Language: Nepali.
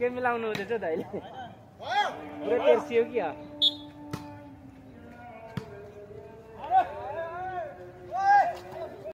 के मिलाउनु हुँदैछ त अहिले पुरै तेर्सियो कि